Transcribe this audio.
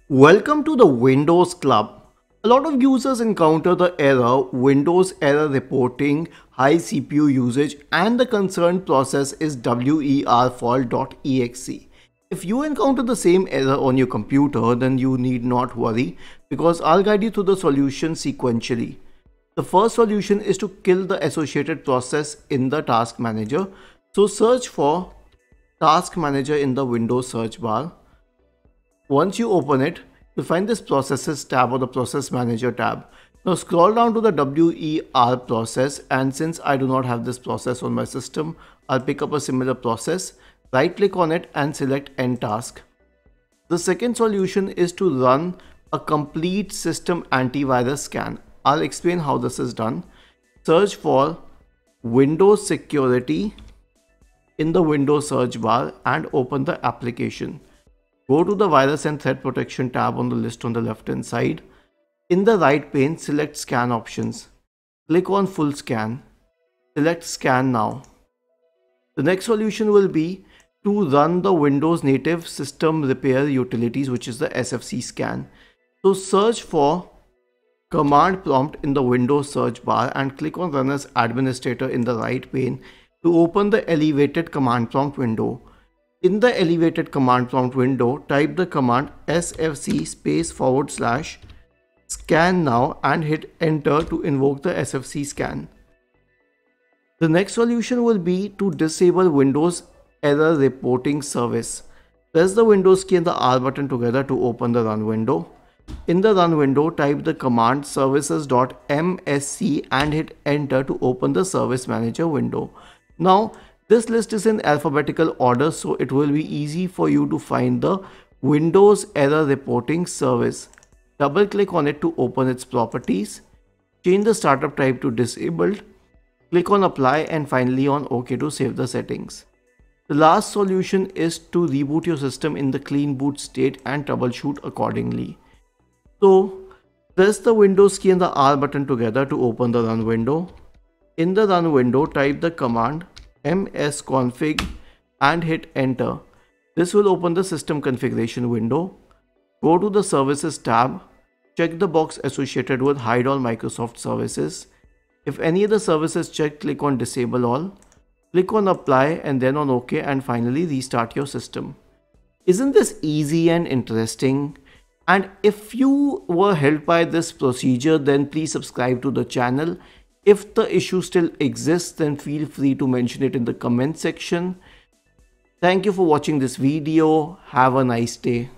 Welcome to the Windows Club. A lot of users encounter the error Windows Error Reporting high CPU usage, and the concerned process is WerFault.exe. If you encounter the same error on your computer, then you need not worry because I'll guide you through the solution sequentially. The first solution is to kill the associated process in the task manager. So search for task manager in the Windows search bar. Once you open it, you'll find this processes tab or the process manager tab. Now scroll down to the WER process, and since I do not have this process on my system, I'll pick up a similar process, right click on it and select end task. The second solution is to run a complete system antivirus scan. I'll explain how this is done. Search for Windows Security in the Windows search bar and open the application. Go to the Virus and Threat Protection tab on the list on the left hand side. In the right pane, select Scan options. Click on Full Scan. Select Scan Now. The next solution will be to run the Windows Native System Repair Utilities, which is the SFC Scan. So search for Command Prompt in the Windows search bar and click on Run as Administrator in the right pane to open the elevated command prompt window. In the elevated command prompt window, type the command SFC /scan now and hit enter to invoke the SFC scan. The next solution will be to disable Windows Error Reporting service. Press the Windows key and the R button together to open the run window. In the run window, type the command services.msc and hit enter to open the service manager window. Now, this list is in alphabetical order, so it will be easy for you to find the Windows Error Reporting service. Double click on it to open its properties. Change the startup type to disabled. Click on apply and finally on OK to save the settings. The last solution is to reboot your system in the clean boot state and troubleshoot accordingly. So press the Windows key and the R button together to open the run window. In the run window, type the command msconfig and hit enter. This will open the system configuration window. Go to the services tab. Check the box associated with hide all Microsoft services. If any of the services checked, click on disable all. Click on apply and then on OK, and finally restart your system. Isn't this easy and interesting? And if you were helped by this procedure, then please subscribe to the channel. If the issue still exists, then feel free to mention it in the comment section. Thank you for watching this video. Have a nice day.